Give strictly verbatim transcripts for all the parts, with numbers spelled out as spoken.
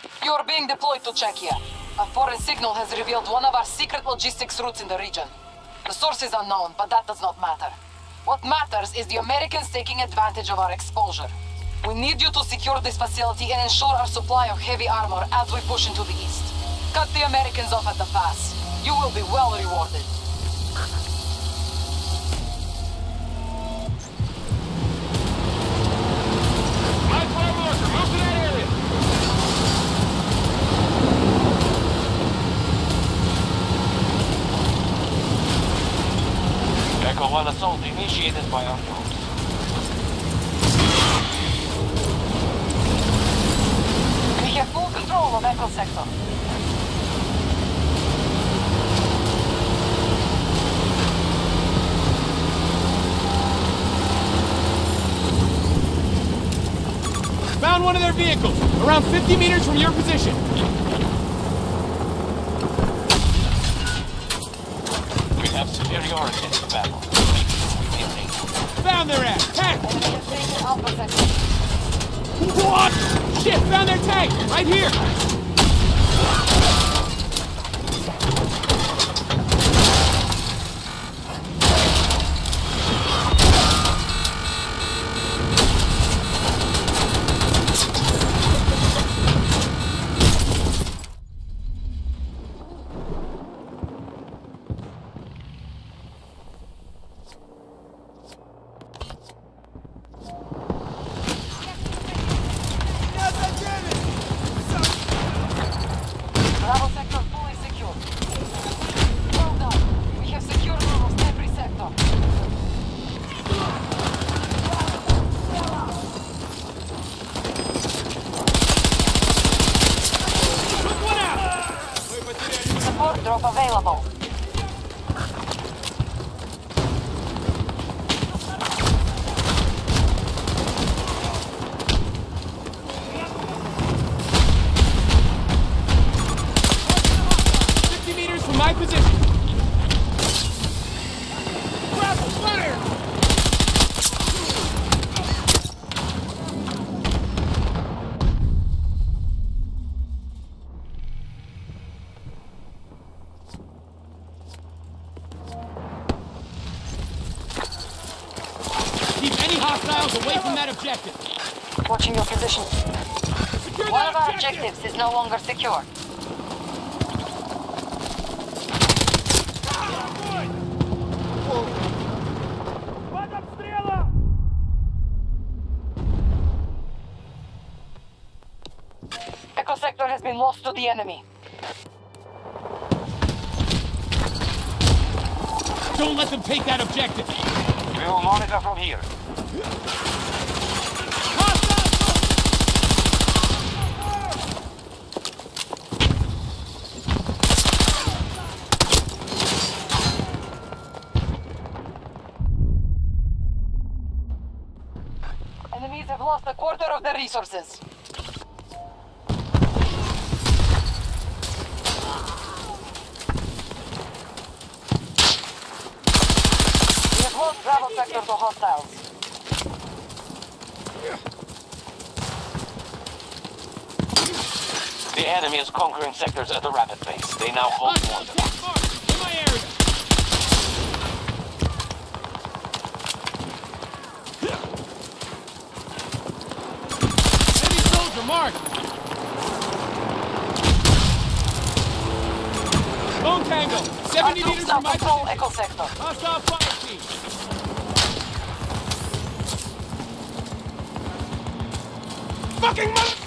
You're being deployed to Czechia. A foreign signal has revealed one of our secret logistics routes in the region. The source is unknown, but that does not matter. What matters is the Americans taking advantage of our exposure. We need you to secure this facility and ensure our supply of heavy armor as we push into the east. Cut the Americans off at the pass. You will be well rewarded. Echo one assault initiated by our troops. We have full control of Echo Sector. Found one of their vehicles, around fifty meters from your position. We have superiority in the battle. Found their ass! Tank! Enemy is taking Alpha Sector. What? Shit, found their tank! Right here! Bravo sector fully secure. Well done. We have secured almost every sector. Took one out! Support drop available. My position. Grapple, fire! Keep any hostiles away from that objective. Watching your position. Secure One that of our objective. objectives is no longer secure. Echo Sector has been lost to the enemy. Don't let them take that objective. We will monitor from here. Enemies have lost a quarter of their resources. We have lost Bravo Sector to hostiles. The enemy is conquering sectors at a rapid pace. They now hold more Hostile than tank marked in my area. Enemy soldier marked. Bone tango. Our seventy troops meters now from my control position. Echo Sector. Hostile fire team. Fucking mother...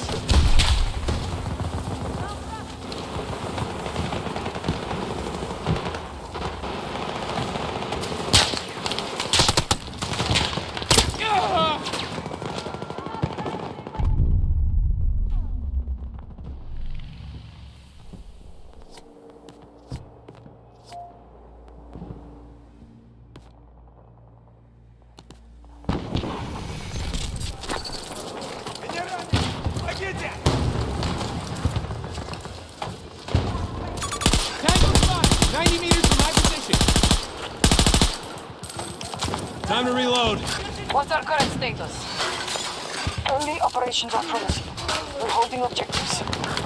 ninety meters from my position. Time to reload. What's our current status? Early operations are promising. We're holding objectives.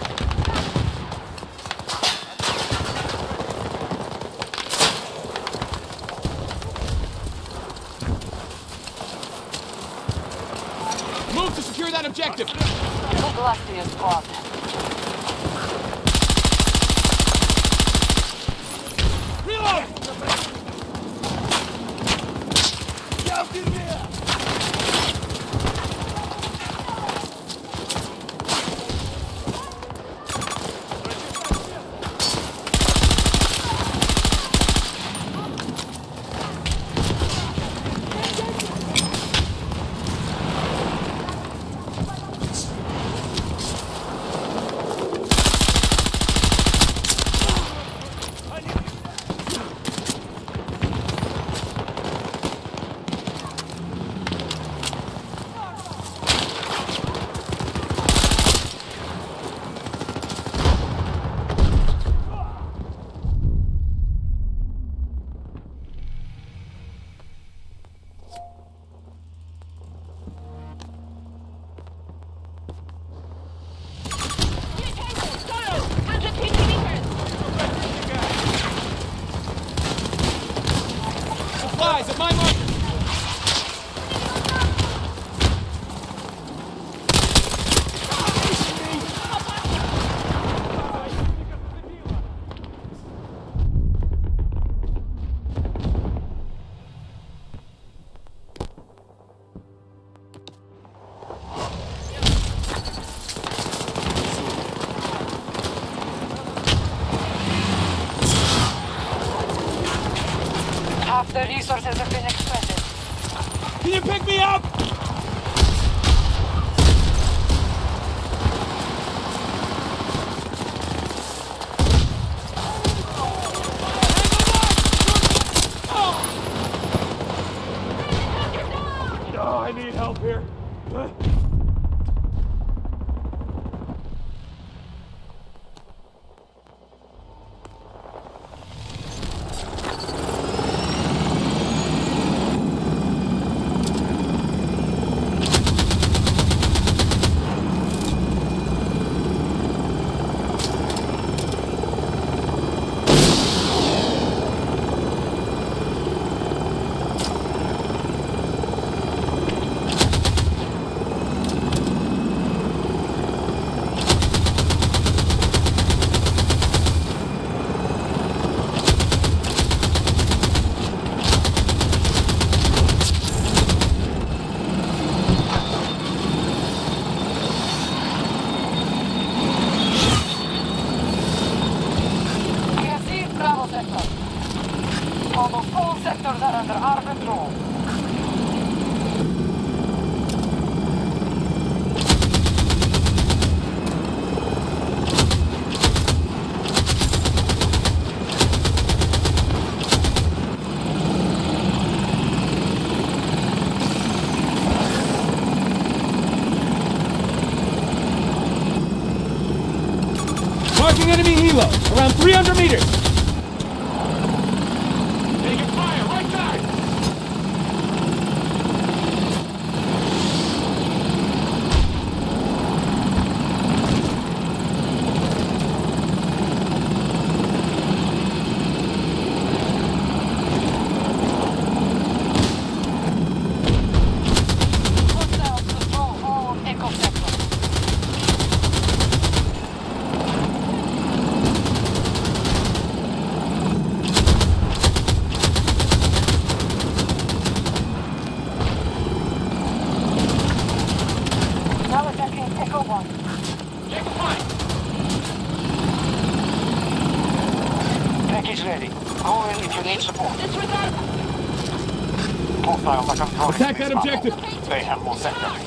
Move to secure that objective! Good luck to your squad. Reload! Supplies at my mark! Half the resources have been expended. Can you pick me up? Oh, I need help here. Almost all sectors are under our control. Marking enemy helo, around three hundred meters. Taking fire, right side. Hostiles control all Echo sectors. Now attacking Echo one. Take fire. Package ready. Call in if you need support. Hostiles are controlling Attack this that objective. battle. They have more sectors.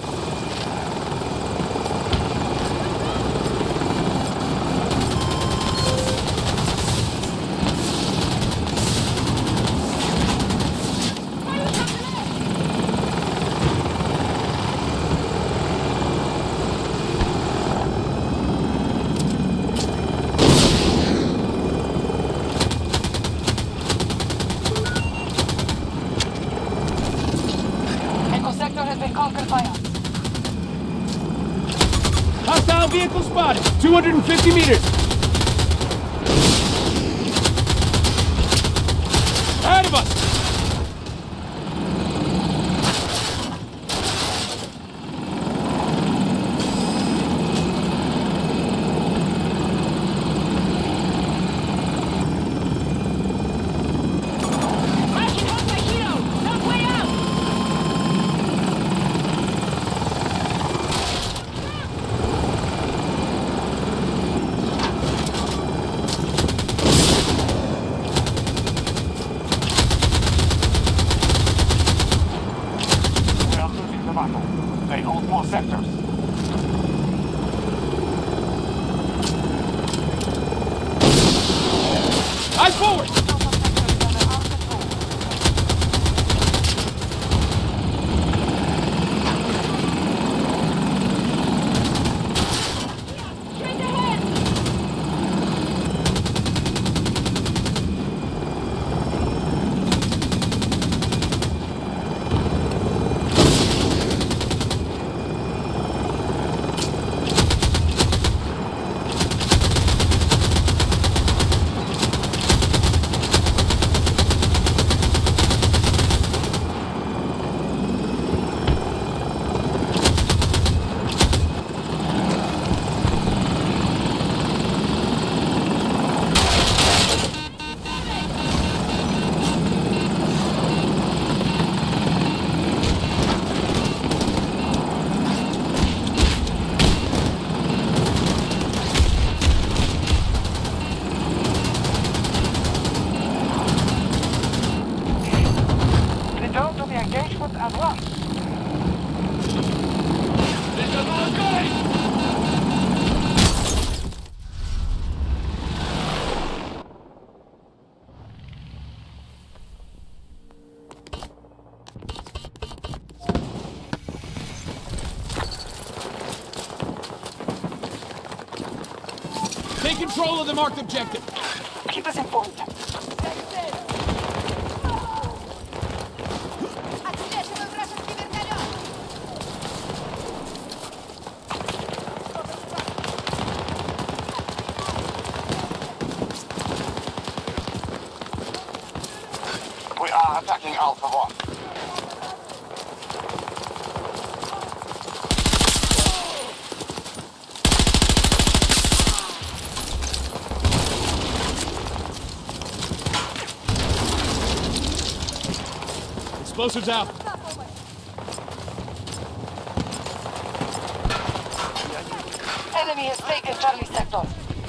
Echo sector has been conquered by us. Hostile vehicle spotted. two hundred fifty meters. Ahead of us. They hold more sectors. Eyes forward! At once. Take control of the marked objective. Keep us informed. We are attacking Alpha One. Explosives out. Enemy has taken Charlie sector.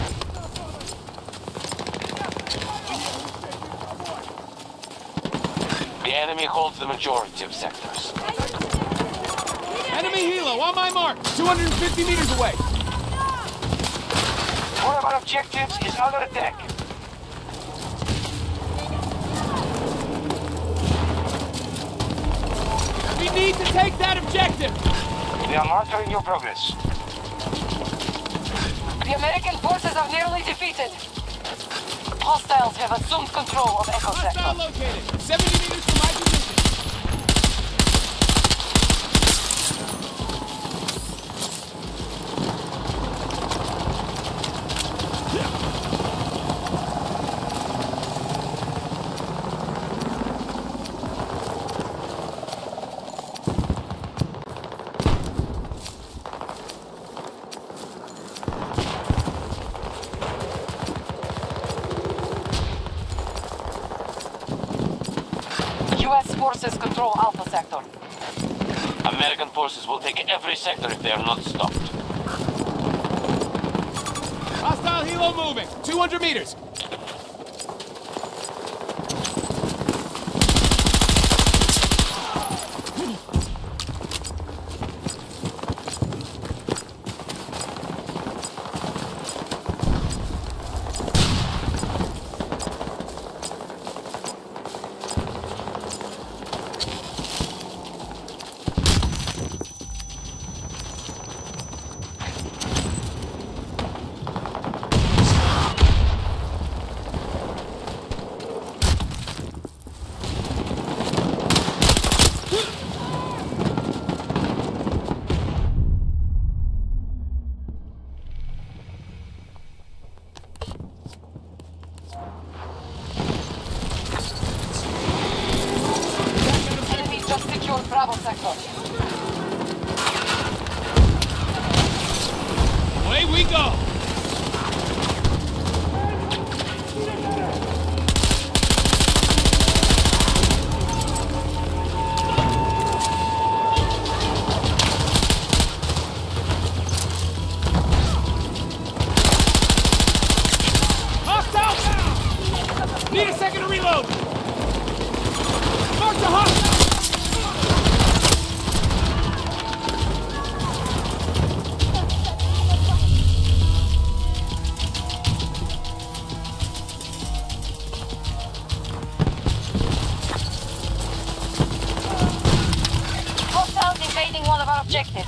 The enemy holds the majority of sectors. Enemy helo on my mark. two hundred fifty meters away. One of our objectives is under attack. We need to take that objective. We are monitoring your progress. The American forces are nearly defeated. Hostiles have assumed control of Echo Hostile sector. located. seventy meters from my position. U S forces control Alpha sector. American forces will take every sector if they are not stopped. Hostile helo moving. two hundred meters. go! Hostile! Need a second to reload! Mark the hostile! Hostiles invading one of our objectives.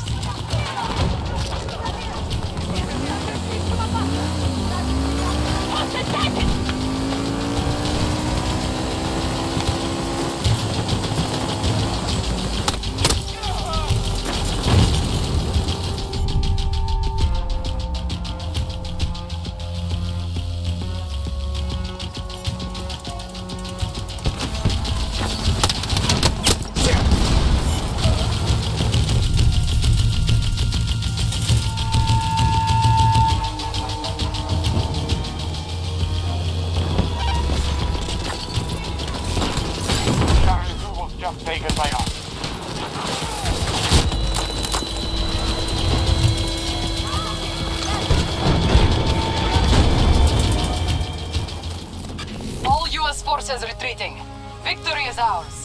Just taken by us. All U S forces retreating. Victory is ours.